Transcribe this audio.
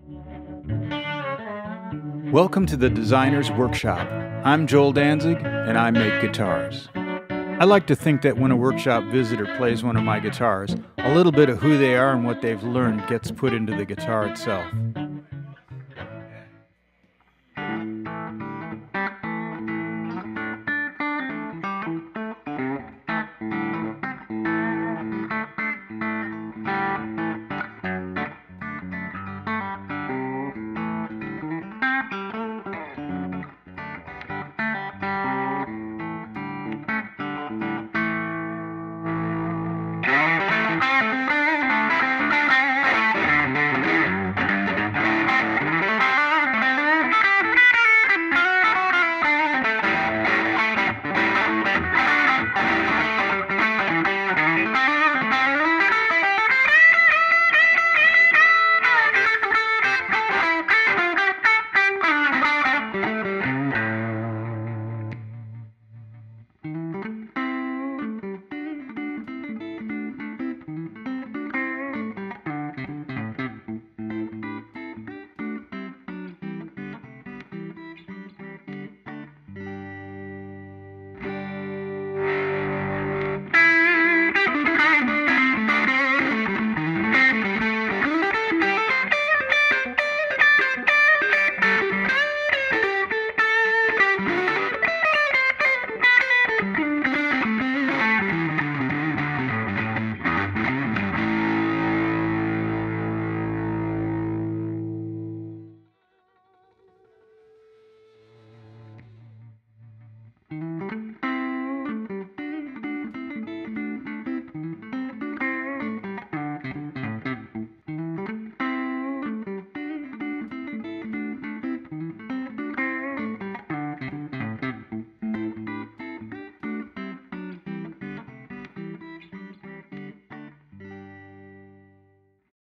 Welcome to the Designer's Workshop. I'm Joel Dantzig, and I make guitars. I like to think that when a workshop visitor plays one of my guitars, a little bit of who they are and what they've learned gets put into the guitar itself.